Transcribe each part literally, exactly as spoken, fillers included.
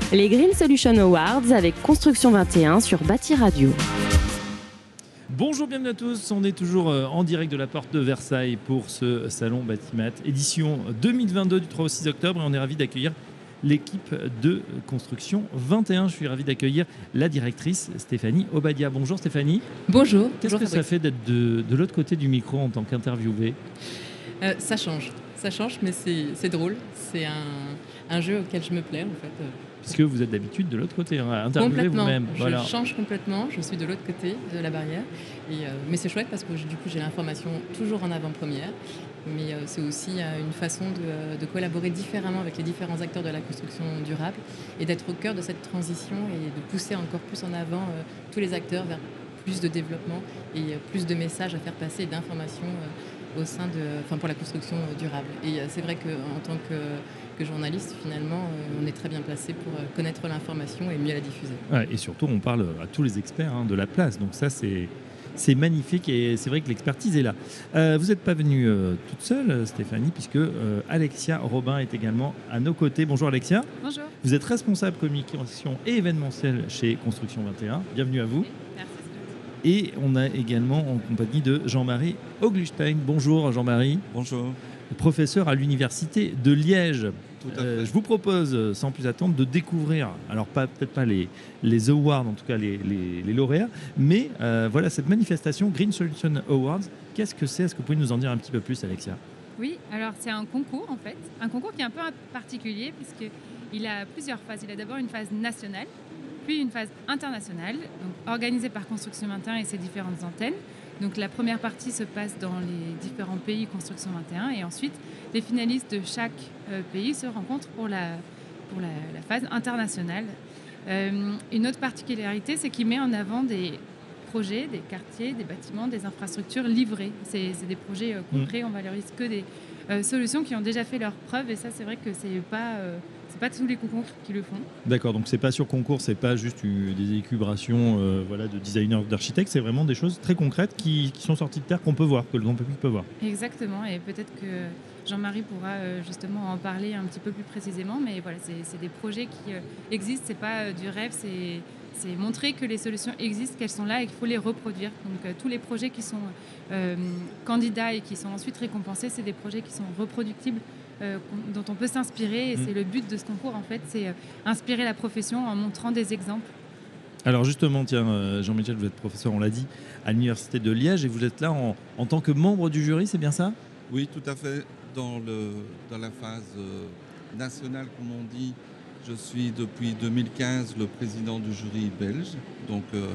Les Green Solution Awards avec Construction vingt et un sur Bâti Radio. Bonjour, bienvenue à tous. On est toujours en direct de la porte de Versailles pour ce salon Batimat, édition deux mille vingt-deux du trois au six octobre. Et on est ravis d'accueillir l'équipe de Construction vingt et un. Je suis ravi d'accueillir la directrice Stéphanie Obadia. Bonjour Stéphanie. Bonjour. Qu'est-ce que ça fait d'être de, de l'autre côté du micro en tant qu'interviewée ? euh, Ça change. Ça change, mais c'est drôle. C'est un, un jeu auquel je me plais en fait. Puisque vous êtes d'habitude de l'autre côté, hein, à interviewer vous-même. Je voilà. change complètement, je suis de l'autre côté de la barrière. Et, euh, mais c'est chouette parce que du coup j'ai l'information toujours en avant-première. Mais euh, c'est aussi euh, une façon de, de collaborer différemment avec les différents acteurs de la construction durable et d'être au cœur de cette transition et de pousser encore plus en avant euh, tous les acteurs vers plus de développement et euh, plus de messages à faire passer et d'informations euh, au sein de, enfin pour la construction euh, durable. Et euh, c'est vrai qu'en tant que que journaliste, finalement, euh, on est très bien placé pour euh, connaître l'information et mieux la diffuser. Ouais, et surtout, on parle à tous les experts hein, de la place. Donc ça, c'est c'est magnifique et c'est vrai que l'expertise est là. Euh, vous n'êtes pas venue euh, toute seule, Stéphanie, puisque euh, Alexia Robin est également à nos côtés. Bonjour Alexia. Bonjour. Vous êtes responsable communication et événementiel chez Construction vingt et un. Bienvenue à vous. Oui, merci. Et on a également en compagnie de Jean-Marie Oglustein. Bonjour Jean-Marie. Bonjour. Professeur à l'université de Liège. Tout à fait. Euh, je vous propose, sans plus attendre, de découvrir, alors pas, peut-être pas les, les awards, en tout cas les, les, les lauréats, mais euh, voilà cette manifestation Green Solution Awards. Qu'est-ce que c'est ? Est-ce que vous pouvez nous en dire un petit peu plus, Alexia ? Oui, alors c'est un concours en fait, un concours qui est un peu particulier puisqu'il a plusieurs phases. Il a d'abord une phase nationale, puis une phase internationale, donc organisée par Construction vingt et un et ses différentes antennes. Donc la première partie se passe dans les différents pays Construction vingt et un et ensuite les finalistes de chaque euh, pays se rencontrent pour la, pour la, la phase internationale. Euh, une autre particularité, c'est qu'il met en avant des projets, des quartiers, des bâtiments, des infrastructures livrées. C'est des projets euh, concrets, on valorise que des euh, solutions qui ont déjà fait leurs preuves et ça c'est vrai que c'est pas... Euh, C'est pas tous les concours qui le font. D'accord, donc c'est pas sur concours, c'est pas juste une, des élucubrations euh, voilà, de designers, d'architectes, c'est vraiment des choses très concrètes qui, qui sont sorties de terre qu'on peut voir, que le grand public peut voir. Exactement, et peut-être que Jean-Marie pourra euh, justement en parler un petit peu plus précisément, mais voilà, c'est des projets qui euh, existent, c'est pas euh, du rêve, c'est c'est montrer que les solutions existent, qu'elles sont là et qu'il faut les reproduire. Donc euh, tous les projets qui sont euh, candidats et qui sont ensuite récompensés, c'est des projets qui sont reproductibles, Euh, dont on peut s'inspirer et mmh. c'est le but de ce concours en fait, c'est euh, inspirer la profession en montrant des exemples. Alors justement, tiens, euh, Jean-Michel, vous êtes professeur, on l'a dit, à l'université de Liège et vous êtes là en, en tant que membre du jury, c'est bien ça ? Oui, tout à fait. Dans, le, dans la phase euh, nationale, comme on dit, je suis depuis deux mille quinze le président du jury belge, donc euh,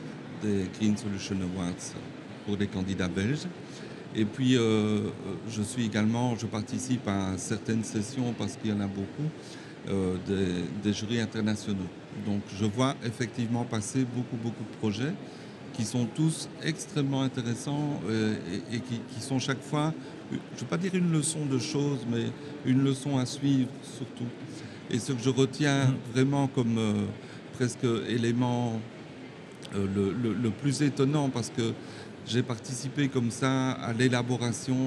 des Green Solution Awards pour les candidats belges. Et puis, euh, je suis également, je participe à certaines sessions, parce qu'il y en a beaucoup, euh, des, des jurys internationaux. Donc, je vois effectivement passer beaucoup, beaucoup de projets qui sont tous extrêmement intéressants euh, et, et qui, qui sont chaque fois, je ne veux pas dire une leçon de choses, mais une leçon à suivre surtout. Et ce que je retiens vraiment comme euh, presque élément euh, le, le, le plus étonnant, parce que j'ai participé comme ça à l'élaboration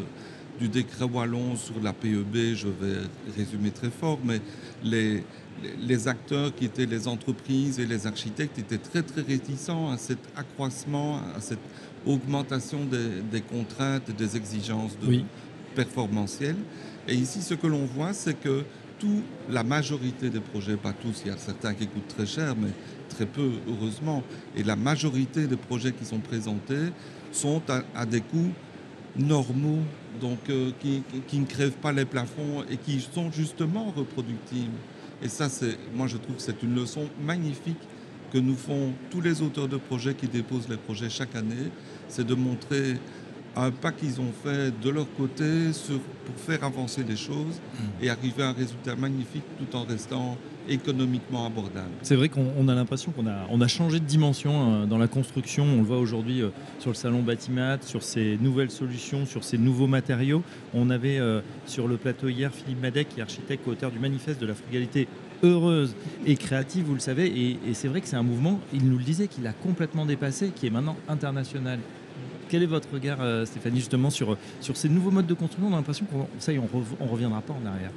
du décret wallon sur la P E B, je vais résumer très fort, mais les, les acteurs qui étaient les entreprises et les architectes étaient très très réticents à cet accroissement, à cette augmentation des, des contraintes et des exigences de oui. performantielles. Et ici, ce que l'on voit, c'est que tout, la majorité des projets, pas tous, il y a certains qui coûtent très cher, mais très peu, heureusement, et la majorité des projets qui sont présentés sont à, à des coûts normaux, donc euh, qui, qui ne crèvent pas les plafonds et qui sont justement reproductibles. Et ça, c'est, moi, je trouve que c'est une leçon magnifique que nous font tous les auteurs de projets qui déposent les projets chaque année, c'est de montrer un pas qu'ils ont fait de leur côté sur, pour faire avancer les choses et arriver à un résultat magnifique tout en restant économiquement abordable. C'est vrai qu'on a l'impression qu'on a, on a changé de dimension euh, dans la construction. On le voit aujourd'hui euh, sur le salon Batimat, sur ces nouvelles solutions, sur ces nouveaux matériaux. On avait euh, sur le plateau hier Philippe Madec, qui est architecte, auteur du manifeste de la frugalité heureuse et créative, vous le savez. Et, et c'est vrai que c'est un mouvement, il nous le disait, qu'il a complètement dépassé, qui est maintenant international. Quel est votre regard, euh, Stéphanie, justement, sur, sur ces nouveaux modes de construction ? On a l'impression qu'on ça y est, on ne reviendra pas en arrière.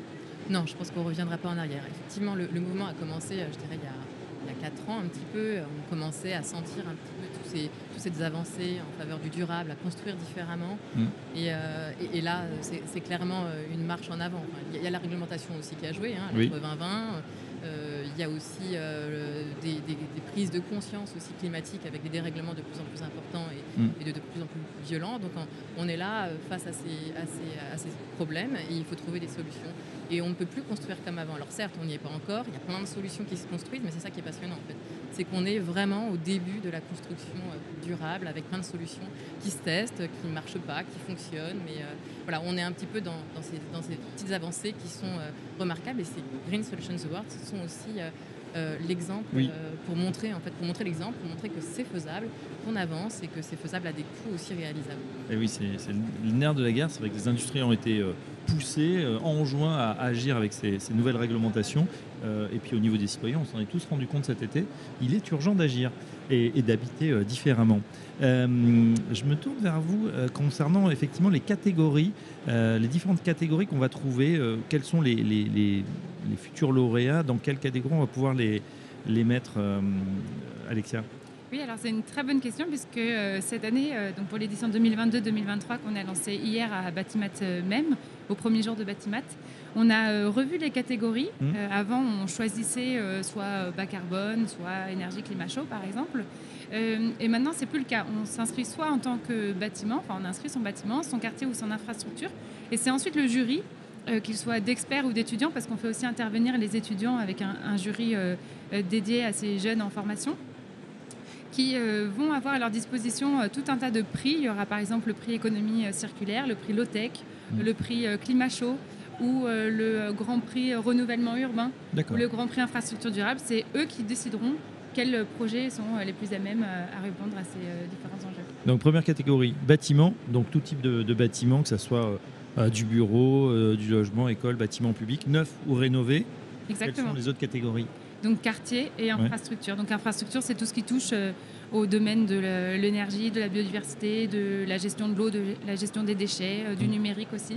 Non, je pense qu'on ne reviendra pas en arrière. Effectivement, le, le mouvement a commencé, euh, je dirais, il y a, il y a quatre ans un petit peu. On commençait à sentir un petit peu tous ces, toutes ces avancées en faveur du durable, à construire différemment. Mm. Et, euh, et, et là, c'est, c'est clairement une marche en avant. Enfin, il y a la réglementation aussi qui a joué, hein, la Oui. lettre vingt vingt. Euh, il y a aussi euh, des, des, des prises de conscience aussi climatiques avec des dérèglements de plus en plus importants et, Mm. et de, de plus en plus violents. Donc on, on est là euh, face à ces, à, ces, à ces problèmes et il faut trouver des solutions. Et on ne peut plus construire comme avant. Alors certes, on n'y est pas encore, il y a plein de solutions qui se construisent, mais c'est ça qui est passionnant en fait. C'est qu'on est vraiment au début de la construction euh, durable avec plein de solutions qui se testent, qui ne marchent pas, qui fonctionnent. Mais euh, voilà, on est un petit peu dans, dans, ces, dans ces petites avancées qui sont euh, remarquables. Et ces Green Solutions Awards sont aussi euh, euh, l'exemple Oui. euh, pour montrer en fait, pour montrer l'exemple, pour montrer que c'est faisable, qu'on avance et que c'est faisable à des coûts aussi réalisables. Et oui, c'est, c'est le nerf de la guerre. C'est vrai que les industries ont été euh, poussées, euh, enjoints à agir avec ces, ces nouvelles réglementations. Euh, et puis au niveau des citoyens, on s'en est tous rendu compte cet été. Il est urgent d'agir et, et d'habiter euh, différemment. Euh, je me tourne vers vous euh, concernant effectivement les catégories, euh, les différentes catégories qu'on va trouver. Euh, quels sont les, les, les, les futurs lauréats? Dans quelle catégorie on va pouvoir les, les mettre, euh, Alexia? Oui, alors c'est une très bonne question puisque euh, cette année, euh, donc pour l'édition deux mille vingt-deux deux mille vingt-trois qu'on a lancée hier à Batimat euh, même, au premier jour de Batimat, on a euh, revu les catégories. Mmh. Euh, avant, on choisissait euh, soit bas carbone, soit énergie climat chaud par exemple. Euh, et maintenant, c'est plus le cas. On s'inscrit soit en tant que bâtiment, enfin on inscrit son bâtiment, son quartier ou son infrastructure, et c'est ensuite le jury, euh, qu'il soit d'experts ou d'étudiants, parce qu'on fait aussi intervenir les étudiants avec un, un jury euh, euh, dédié à ces jeunes en formation, qui euh, vont avoir à leur disposition euh, tout un tas de prix. Il y aura par exemple le prix économie euh, circulaire, le prix low-tech, Mmh. le prix euh, climat chaud ou euh, le grand prix euh, renouvellement urbain ou D'accord. le grand prix infrastructure durable. C'est eux qui décideront quels projets sont euh, les plus à même euh, à répondre à ces euh, différents enjeux. Donc première catégorie, bâtiment, donc tout type de, de bâtiment, que ce soit euh, du bureau, euh, du logement, école, bâtiment public, neuf ou rénové. Exactement. Quelles sont les autres catégories? Donc quartier et infrastructure. Ouais. Donc infrastructure, c'est tout ce qui touche euh, au domaine de la, l'énergie, de la biodiversité, de la gestion de l'eau, de la gestion des déchets, euh, du mmh. numérique aussi.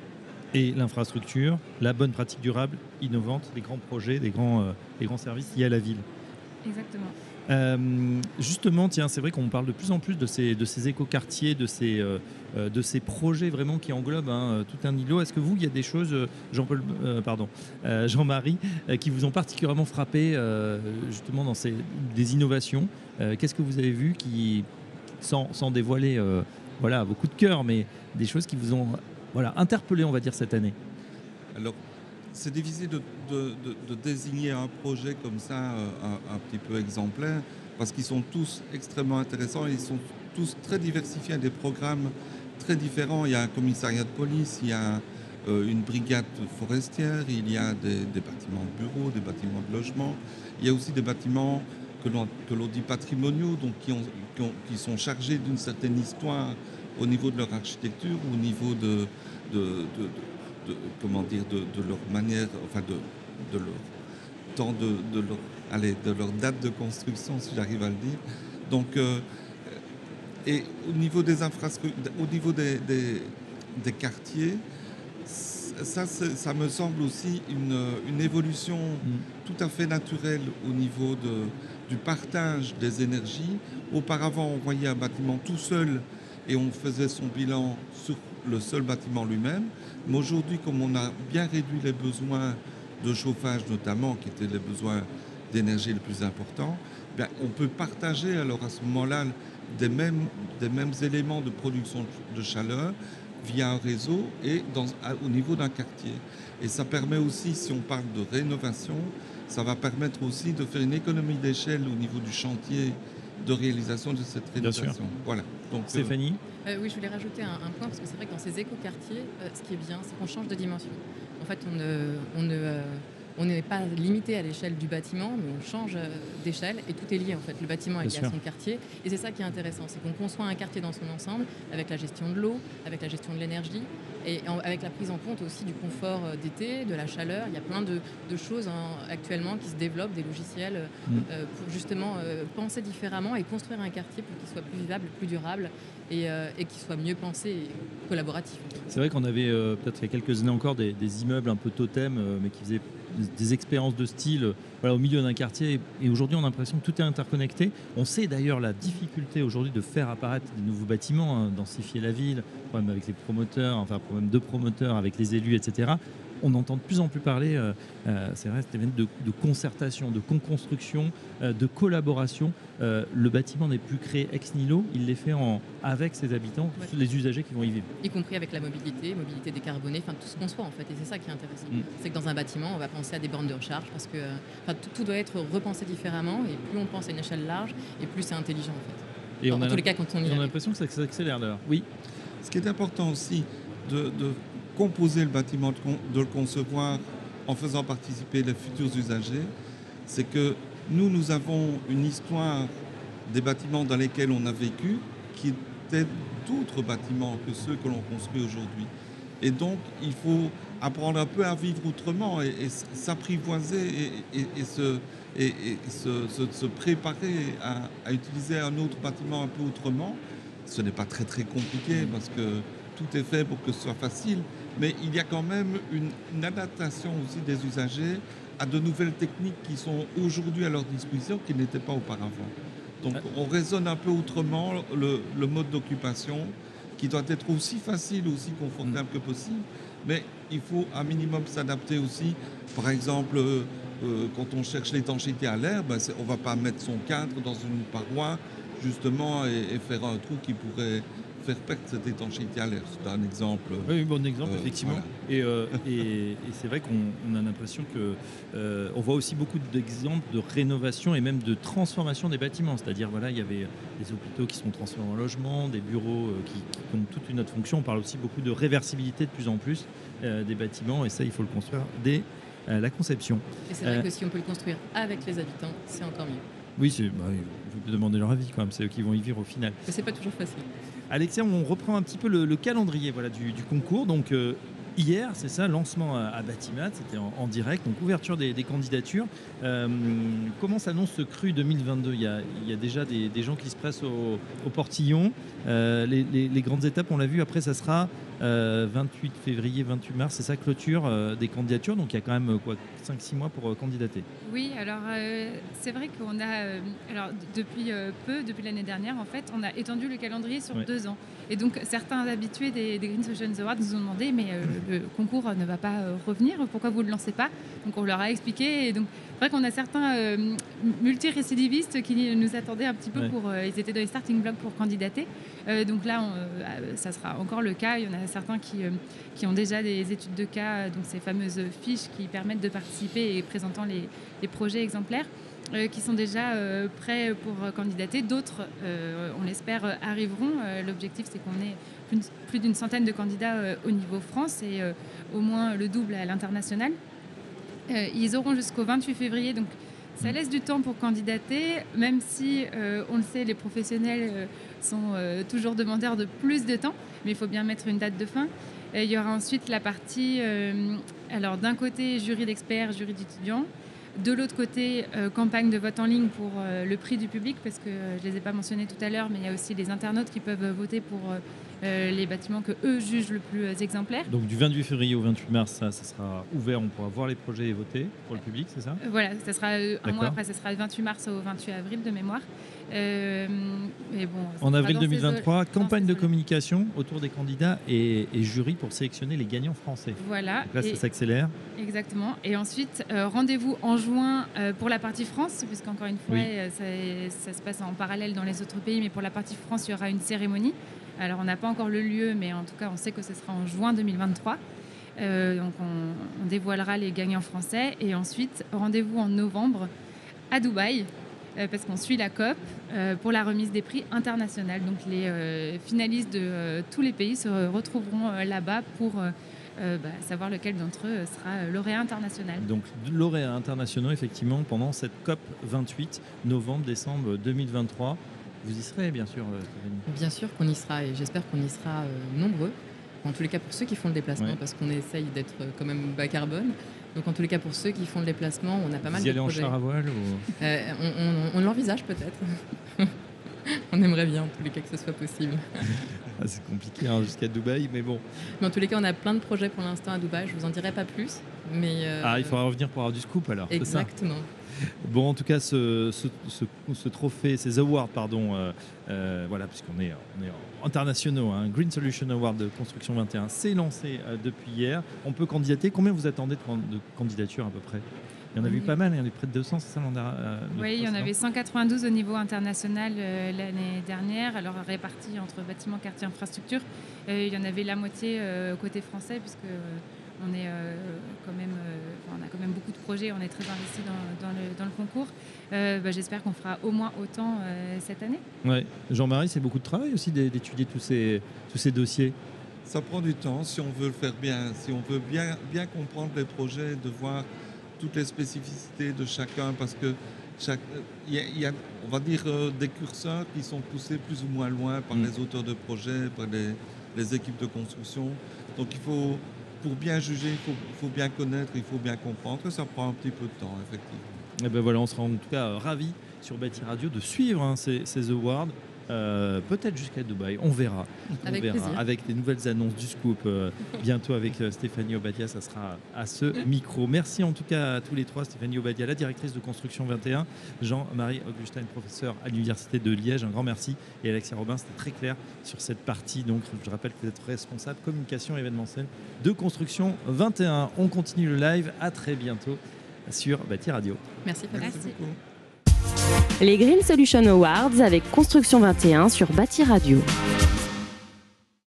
Et l'infrastructure, la bonne pratique durable, innovante, des grands projets, des grands, euh, des grands services liés à la ville. Exactement. Euh, justement, tiens, c'est vrai qu'on parle de plus en plus de ces, de ces écoquartiers, de ces, euh, de ces projets vraiment qui englobent hein, tout un îlot. Est-ce que vous, il y a des choses, Jean-Paul, euh, pardon, euh, Jean-Marie, euh, qui vous ont particulièrement frappé euh, justement dans ces, des innovations? euh, Qu'est-ce que vous avez vu qui, sans, sans dévoiler euh, voilà, vos coups de cœur, mais des choses qui vous ont voilà, interpellé, on va dire, cette année? Alors, c'est difficile de, de, de, de désigner un projet comme ça, euh, un, un petit peu exemplaire, parce qu'ils sont tous extrêmement intéressants et ils sont tous très diversifiés, des programmes très différents. Il y a un commissariat de police, il y a euh, une brigade forestière, il y a des, des bâtiments de bureaux, des bâtiments de logement. Il y a aussi des bâtiments que l'on, que l'on dit patrimoniaux, donc qui, ont, qui, ont, qui sont chargés d'une certaine histoire au niveau de leur architecture, au niveau de... de, de, de De, comment dire, de, de leur manière, enfin de, de leur temps, de, de, leur, allez, de leur date de construction, si j'arrive à le dire. Donc, euh, et au niveau des infrastructures, au niveau des, des, des quartiers, ça, ça me semble aussi une, une évolution mmh. tout à fait naturelle au niveau de, du partage des énergies. Auparavant, on voyait un bâtiment tout seul et on faisait son bilan sur le seul bâtiment lui-même. Mais aujourd'hui, comme on a bien réduit les besoins de chauffage notamment, qui étaient les besoins d'énergie les plus importants, bien, on peut partager alors à ce moment-là des mêmes, des mêmes éléments de production de chaleur via un réseau et dans, à, au niveau d'un quartier. Et ça permet aussi, si on parle de rénovation, ça va permettre aussi de faire une économie d'échelle au niveau du chantier de réalisation de cette rénovation. Voilà. Donc, Stéphanie euh, euh, Oui, je voulais rajouter un, un point, parce que c'est vrai que dans ces écoquartiers, euh, ce qui est bien, c'est qu'on change de dimension. En fait, on ne, on ne, euh, on n'est pas limité à l'échelle du bâtiment, mais on change d'échelle et tout est lié. En fait, le bâtiment est lié à son quartier. Et c'est ça qui est intéressant, c'est qu'on conçoit un quartier dans son ensemble, avec la gestion de l'eau, avec la gestion de l'énergie, Et en, avec la prise en compte aussi du confort euh, d'été, de la chaleur, il y a plein de, de choses hein, actuellement qui se développent, des logiciels euh, Mm. euh, pour justement euh, penser différemment et construire un quartier pour qu'il soit plus vivable, plus durable et, euh, et qu'il soit mieux pensé et collaboratif. C'est vrai qu'on avait euh, peut-être il y a quelques années encore des, des immeubles un peu totems, euh, mais qui faisaient des, des expériences de style euh, voilà, au milieu d'un quartier. Et aujourd'hui, on a l'impression que tout est interconnecté. On sait d'ailleurs la difficulté aujourd'hui de faire apparaître des nouveaux bâtiments, hein, densifier la ville, problème avec les promoteurs, enfin problème de promoteurs, avec les élus, et cetera. On entend de plus en plus parler, euh, euh, c'est vrai, de, de concertation, de co-construction, euh, de collaboration. Euh, le bâtiment n'est plus créé ex nihilo, il l'est fait en, avec ses habitants, Ouais. les usagers qui vont y vivre. Y compris avec la mobilité, mobilité décarbonée, enfin tout ce qu'on soit en fait. Et c'est ça qui est intéressant. Mm. C'est que dans un bâtiment, on va penser à des bornes de recharge parce que euh, enfin, tout, tout doit être repensé différemment et plus on pense à une échelle large et plus c'est intelligent en fait. Et Enfin, on en a tous les cas, quand on y on a arrive. l'impression que ça s'accélère d'ailleurs. Oui. Ce qui est important aussi, de, de composer le bâtiment, de, con- de le concevoir en faisant participer les futurs usagers, c'est que nous, nous avons une histoire des bâtiments dans lesquels on a vécu qui étaient d'autres bâtiments que ceux que l'on construit aujourd'hui. Et donc, il faut apprendre un peu à vivre autrement et, et s- s'apprivoiser et, et- et se, et, et se, se- se préparer à, à utiliser un autre bâtiment un peu autrement. Ce n'est pas très très compliqué parce que tout est fait pour que ce soit facile, mais il y a quand même une, une adaptation aussi des usagers à de nouvelles techniques qui sont aujourd'hui à leur disposition qui n'étaient pas auparavant. Donc on raisonne un peu autrement le, le mode d'occupation qui doit être aussi facile, aussi confortable que possible, mais il faut un minimum s'adapter aussi. Par exemple, euh, euh, quand on cherche l'étanchéité à l'air, ben, c'est- on ne va pas mettre son cadre dans une paroi justement et, et faire un trou qui pourrait faire perdre cette étanchéité à l'air. C'est un exemple. Oui, bon exemple, Euh, effectivement. voilà. Et, euh, et- et c'est vrai qu'on on a l'impression que euh, on voit aussi beaucoup d'exemples de rénovation et même de transformation des bâtiments. C'est-à-dire, voilà, il y avait des hôpitaux qui sont transformés en logements, des bureaux euh, qui, qui ont toute une autre fonction. On parle aussi beaucoup de réversibilité de plus en plus euh, des bâtiments, et ça, il faut le construire dès euh, la conception. Et c'est vrai Euh, que si on peut le construire avec les habitants, c'est encore mieux. Oui, c'est, bah, il faut demander leur avis quand même. C'est eux qui vont y vivre au final. Mais c'est pas toujours facile. Alexia, on reprend un petit peu le, le calendrier voilà, du, du concours. Donc euh, hier, c'est ça, lancement à, à Batimat, c'était en, en direct, donc ouverture des, des candidatures. Euh, comment s'annonce ce cru deux mille vingt-deux? il y, a, il y a déjà des, des gens qui se pressent au, au portillon. Euh, les, les- les grandes étapes, on l'a vu, après ça sera euh, vingt-huit février, vingt-huit mars, c'est ça, clôture euh, des candidatures. Donc il y a quand même quoi, cinq six mois pour euh, candidater. Oui, alors euh, c'est vrai qu'on a, euh, alors d- depuis euh, peu, depuis l'année dernière, en fait, on a étendu le calendrier sur Ouais. deux ans. Et donc certains habitués des, des Green Solutions Awards nous ont demandé, mais euh, le concours ne va pas euh, revenir, pourquoi vous ne le lancez pas? Donc on leur a expliqué. Et donc c'est vrai qu'on a certains euh, m- multirécidivistes qui nous attendaient un petit peu Ouais. pour, euh, ils étaient dans les starting blocks pour candidater. Euh, donc là, on, euh, ça sera encore le cas. Il y en a certains qui, euh, qui ont déjà des études de cas, donc ces fameuses fiches qui permettent de participer et présentant les, les projets exemplaires, euh, qui sont déjà euh, prêts pour euh, candidater. D'autres, euh, on l'espère, euh, arriveront. Euh, L'objectif, c'est qu'on ait plus, plus d'une centaine de candidats euh, au niveau France et euh, au moins le double à l'international. Euh, ils auront jusqu'au vingt-huit février, donc ça laisse du temps pour candidater, même si, euh, on le sait, les professionnels euh, sont euh, toujours demandeurs de plus de temps, mais il faut bien mettre une date de fin. Et il y aura ensuite la partie, euh, alors d'un côté, jury d'experts, jury d'étudiants, de l'autre côté, euh, campagne de vote en ligne pour euh, le prix du public, parce que euh, je ne les ai pas mentionnés tout à l'heure, mais il y a aussi les internautes qui peuvent euh, voter pour euh, euh, les bâtiments que eux jugent le plus euh, exemplaires. Donc du vingt-huit février au vingt-huit mars, ça, ça sera ouvert, on pourra voir les projets et voter pour le public, c'est ça? Euh, Voilà, ça sera euh, un D'accord. mois après, ça sera le vingt-huit mars au vingt-huit avril de mémoire. Euh, mais bon, ça En sera avril dans ces deux mille vingt-trois, eaux- dans campagne ces de eaux-là. communication autour des candidats et, et jury pour sélectionner les gagnants français. Voilà, Donc là, et- ça s'accélère. exactement. Et ensuite, euh, rendez-vous en juin euh, pour la partie France, puisqu'encore une fois, Oui. euh, ça, ça se passe en parallèle dans les autres pays, mais pour la partie France, il y aura une cérémonie. Alors, on n'a pas encore le lieu, mais en tout cas, on sait que ce sera en juin deux mille vingt-trois. Euh, donc, on, on dévoilera les gagnants français. Et ensuite, rendez-vous en novembre à Dubaï, euh, parce qu'on suit la COP euh, pour la remise des prix internationaux. Donc, les euh, finalistes de euh, tous les pays se retrouveront euh, là-bas pour euh, euh, bah, savoir lequel d'entre eux sera euh, lauréat international. Donc lauréats internationaux, effectivement, pendant cette COP vingt-huit, novembre-décembre deux mille vingt-trois. Vous y serez, bien sûr, euh, Stéphanie. Bien sûr qu'on y sera et j'espère qu'on y sera euh, nombreux. En tous les cas, pour ceux qui font le déplacement, Ouais. parce qu'on essaye d'être euh, quand même bas carbone. Donc, en tous les cas, pour ceux qui font le déplacement, on a pas mal Vous y de allez en projets. char à voile ou... Euh, on on- on l'envisage peut-être. On aimerait bien, en tous les cas, que ce soit possible. Ah, c'est compliqué hein, jusqu'à Dubaï, mais bon. Mais en tous les cas, on a plein de projets pour l'instant à Dubaï. Je vous en dirai pas plus. Mais euh, Ah, il faudra revenir pour avoir du scoop alors. c'est ça exactement. Bon, en tout cas, ce, ce, ce- ce trophée, ces awards, pardon, euh, euh, voilà, puisqu'on est, on est en internationaux, hein, Green Solution Award de Construction vingt et un, c'est lancé euh, depuis hier. On peut candidater. Combien vous attendez de, can- de candidatures à peu près? Il y en a eu Oui. pas mal, il y en a eu près de deux cents, c'est ça l'an dernier? Oui, il y en avait cent quatre-vingt-douze au niveau international euh, l'année dernière, alors répartis entre bâtiments, quartiers, infrastructures. Euh, il y en avait la moitié euh, côté français, puisque euh, on, est, euh, quand même, euh, enfin, on a quand même beaucoup de projets, on est très investis dans, dans, le, dans le concours. Euh, bah, j'espère qu'on fera au moins autant euh, cette année. Ouais. Jean-Marie, c'est beaucoup de travail aussi d'é- d'étudier tous ces, tous ces dossiers. Ça prend du temps si on veut le faire bien, si on veut bien, bien comprendre les projets, de voir toutes les spécificités de chacun, parce que chaque, il y a, il y a, on va dire, euh, des curseurs qui sont poussés plus ou moins loin par Mm. les auteurs de projets, par les, les équipes de construction. Donc il faut, pour bien juger, il faut, il faut bien connaître, il faut bien comprendre, et ça prend un petit peu de temps, effectivement. Et ben voilà, on sera en tout cas euh, ravis sur Bâti Radio de suivre hein, ces, ces awards. Euh, peut-être jusqu'à Dubaï, on verra. On Avec verra. plaisir. Avec les nouvelles annonces du scoop euh, bientôt avec euh, Stéphanie Obadia, ça sera à ce micro. Merci en tout cas à tous les trois, Stéphanie Obadia, la directrice de Construction vingt et un, Jean-Marie Augustin, professeur à l'Université de Liège, un grand merci, et Alexia Robin, c'était très clair sur cette partie. Donc je rappelle que vous êtes responsable communication événementielle de Construction vingt et un. On continue le live, à très bientôt sur Bâti Radio. Merci Fabien. Merci. beaucoup. Les Green Solution Awards avec Construction vingt et un sur Bâti Radio.